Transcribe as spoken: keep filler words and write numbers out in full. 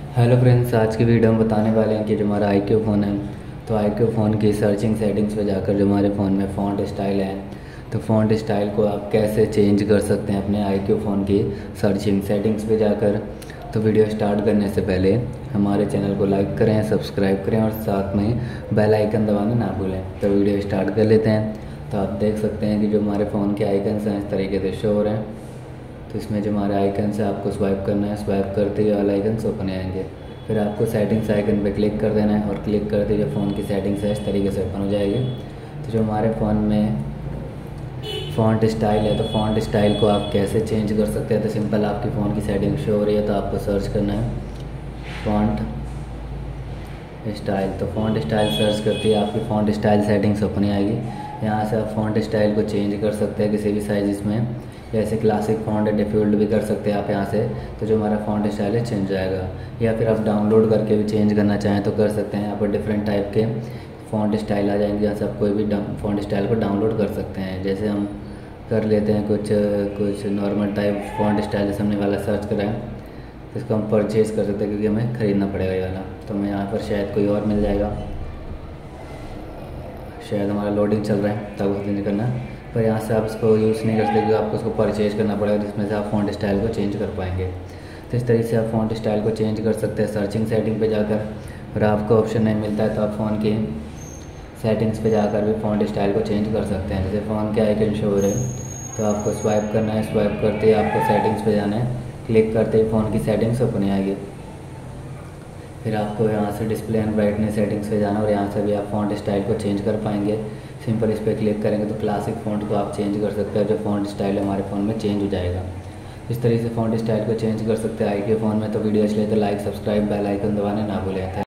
Hello friends, आज की video में बताने वाले हैं कि जो हमारा आई क्यू फ़ोन है तो आई क्यू फ़ोन की सर्चिंग सेटिंग्स पे जाकर जो हमारे फ़ोन में फ़ॉन्ट स्टाइल है तो फ़ॉन्ट स्टाइल को आप कैसे चेंज कर सकते हैं अपने आई क्यू फ़ोन की सर्चिंग सेटिंग्स पे जाकर। तो वीडियो स्टार्ट करने से पहले हमारे चैनल को लाइक करें, सब्सक्राइब करें और साथ में बेल आइकन दबाना ना भूलें। तो वीडियो स्टार्ट कर लेते हैं। तो आप देख सकते हैं कि जो हमारे फ़ोन के आइकन्स हैं इस तरीके से शो हो रहे हैं। तो इसमें जो हमारे आइकन से आपको स्वाइप करना है, स्वाइप करते ही ऑल आइकन्स ओपन आएंगे। फिर आपको सेटिंग्स आइकन पे क्लिक कर देना है और क्लिक करते ही जो फ़ोन की सेटिंग्स है इस तरीके से ओपन हो जाएगी। तो जो हमारे फ़ोन में फ़ॉन्ट स्टाइल है तो फ़ॉन्ट स्टाइल को आप कैसे चेंज कर सकते हैं। तो सिंपल आपकी फ़ोन की सेटिंग शो हो रही है तो आपको सर्च करना है फ़ॉन्ट स्टाइल। तो फ़ॉन्ट स्टाइल सर्च करते ही आपकी फ़ॉन्ट स्टाइल सेटिंग्स ओपन आएगी। यहाँ से आप फ़ॉन्ट स्टाइल को चेंज कर सकते हैं किसी भी साइज़ में, जैसे क्लासिक फ़ॉन्ट है, डिफ़ॉल्ट भी कर सकते हैं आप यहाँ से। तो जो हमारा फ़ॉन्ट स्टाइल है चेंज हो जाएगा। या फिर आप डाउनलोड करके भी चेंज करना चाहें तो कर सकते हैं। यहाँ पर डिफरेंट टाइप के फ़ॉन्ट स्टाइल आ जाएंगे, जहाँ से आप कोई भी फ़ॉन्ट स्टाइल को डाउनलोड कर सकते हैं। जैसे हम कर लेते हैं कुछ कुछ नॉर्मल टाइप फ़ॉन्ट स्टाइल, जैसे हमने वाला सर्च करा है तो इसको हम परचेज़ कर सकते हैं क्योंकि हमें ख़रीदना पड़ेगा ये वाला। तो हमें यहाँ पर शायद कोई और मिल जाएगा, शायद हमारा लोडिंग चल रहा है तब उसे चेंज करना है। पर यहाँ से आप इसको यूज़ नहीं कर सकते क्योंकि आपको उसको परचेज करना पड़ेगा, जिसमें से आप फ़ॉन्ट स्टाइल को चेंज कर पाएंगे। तो इस तरीके से आप फ़ॉन्ट स्टाइल को चेंज कर सकते हैं सर्चिंग सेटिंग पे जाकर। और आपको ऑप्शन नहीं मिलता है तो आप फ़ोन की सेटिंग्स पे जाकर भी फ़ॉन्ट स्टाइल को चेंज कर सकते हैं। जैसे फ़ोन के आइकन शो हो रहे हैं तो आपको स्वाइप करना है, स्वाइप करते ही आपको सेटिंग्स पे जाना है, क्लिक करते ही फ़ोन की सेटिंग्स ओपन आएगी। फिर आपको यहाँ से डिस्प्ले एंड ब्राइटनेस सेटिंग्स पे जाना और यहाँ से भी आप फ़ॉन्ट स्टाइल को चेंज कर पाएंगे। सिंपल इस पर क्लिक करेंगे तो क्लासिक फ़ॉन्ट को आप चेंज कर सकते हैं, जो फ़ॉन्ट स्टाइल हमारे फ़ोन में चेंज हो जाएगा। इस तरीके से फ़ॉन्ट स्टाइल को चेंज कर सकते हैं आई क्यू फ़ोन में। तो वीडियो अच्छी लगे तो लाइक, सब्सक्राइब, बेल आइकन दबाना ना भूलें।